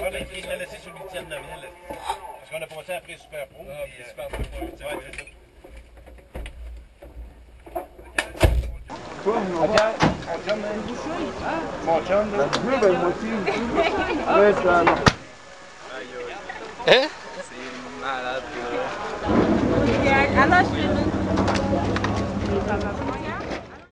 il l'a laissé sur l'ultième de Noël. Parce qu'on a passé après Super Pro. Ah, puis Super Pro. Ouais, c'est ça. Quoi, mon gars? Mon chum, là. Ben, moi aussi. Ouais, ça. Hein? C'est malade, là. Alors, je